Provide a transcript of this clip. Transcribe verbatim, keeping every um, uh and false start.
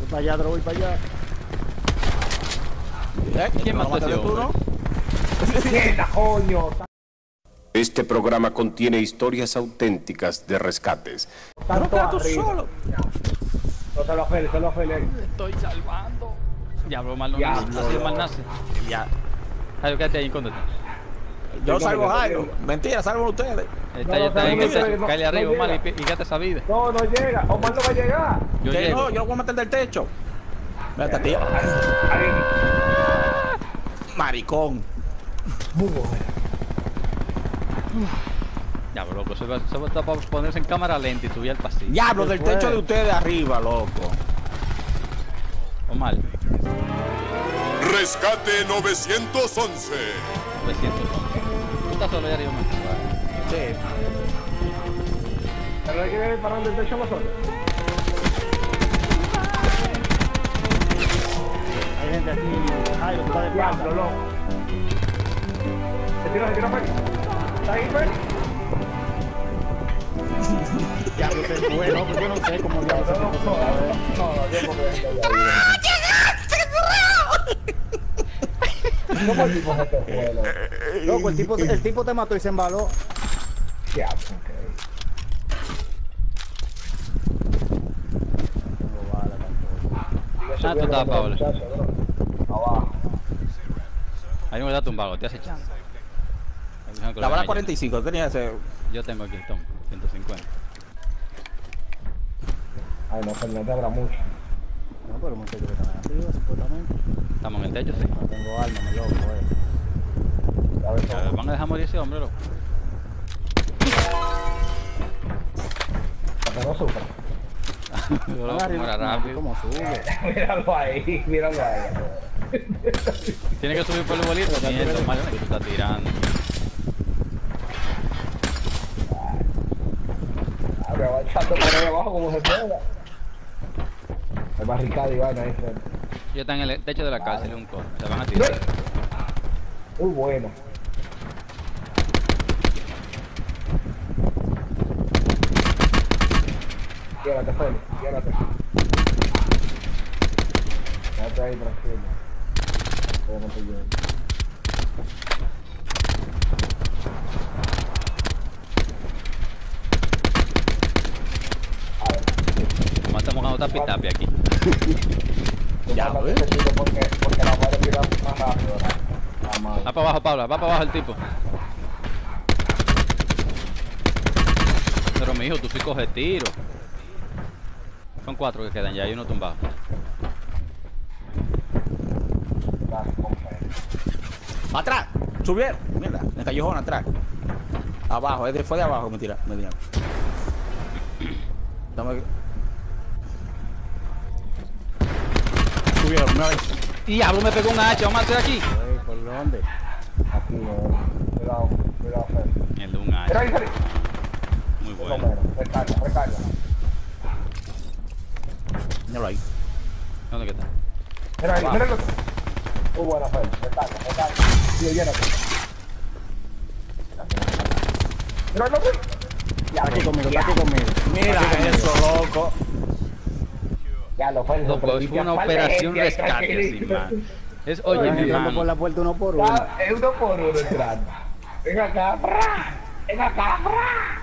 para allá, Drogo, voy para allá. ¿Eh? ¿Quién mató a ese hombre? ¡Quieta, coño! Este programa contiene historias auténticas de rescates. No quedas tú solo. No te lo afeles, te lo afeles. Estoy salvando. Diablo, mal no Diablo, nace. Así de mal nace. Ya. Jairo, quédate ahí, escóndete. Yo salvo a Jairo. Mentira, salvo a ustedes. Está, No, está no, ahí, no, que no, cállate no arriba, llega. mal, y, y quédate esa vida. No, no llega. Omar no va a llegar. Yo Que llego. no, yo lo voy a meter del techo. Mira esta tía. Ahí. Maricón. Muy bueno. Diablo, loco, se va, se va a ponerse en cámara lenta y subir al pasillo. Diablo, del Después. techo de ustedes arriba, loco. O mal. Rescate novecientos once. novecientos once. Tú estás solo ahí arriba, man. Sí. Pero hay que ver parando el techo nosotros. Hay gente aquí. Ay, lo que está de Diablo, espalda. loco. Se tira, se tira, Feli. ¿Está ahí, Feli? Diablo, se fue, no, pues yo no sé cómo No, diablo se no, no, fue. A ver. no, no, yo porque estoy ahí. ¿Cómo el tipo se te fue, loco? Loco, el tipo, el tipo te mató y se embaló. Diablo, ok. Ah, tú estabas, Pablo. Abajo. Ahí me da tumbado, te has echado. La bala cuarenta y cinco, tenía ese. Yo tengo aquí, toma, ciento cincuenta. Ay, no, Fernández habrá mucho. No, pero muchachos que están arriba, supuestamente. Estamos en el techo, sí. No tengo alma, me loco, eh. A ver, Ya, van a dejar morir ese hombre, loco. para que no sufra. Loco, Van arriba, muera no, rápido. ¿cómo sube? Míralo ahí, míralo ahí. Tiene que subir por el bolito, mierda, mal que tú estás tirando. Abre, avanzando por ahí abajo como se pueda. El barricado y vaina ahí frente. Yo están en el techo de la cárcel, un coro. Se van a tirar. Muy bueno. Llévate, Feli, llévate. Quédate ahí tranquilo. Yo no te llevo. A ver. Como estamos jugando tapi tapi aquí. Ya, Yo ¿ves? necesito porque, porque la voy a tirar más rápido, ¿verdad? La madre. Va para abajo, Pablo, va para abajo el tipo. Pero mi hijo, tú sí coges tiro. Son cuatro que quedan ya, hay uno tumbado. Dale, con fe. Atrás. Subieron. Mierda. En el callejón atrás. Abajo. Es de, fue de abajo, mentira. Me dijeron. Dame. Subieron una vez. Diablo, me pegó un hacha, vamos a hacer aquí. Ey, ¿por dónde? Aquí, no. Cuidado, cuidado, Feli. El de un Mira hacha, ahí, Feli. muy Por lo bueno. menos. Recarga, recarga. Míralo ahí. ¿Dónde que está? Mira ahí, Abajo. mira el otro. Muy buena, Feli. Recarga, recarga. Tío, llénate. Mira el otro. Ya, Está aquí conmigo, está aquí conmigo. Mira eso, loco. Ya lo Feli. Loco, es una operación rescate, así, man. Es, oye, Están mi entrando por hermano. la puerta uno por uno. Ah, es uno por uno entrando. Ven acá, ¡bra! Ven acá, ¡bra!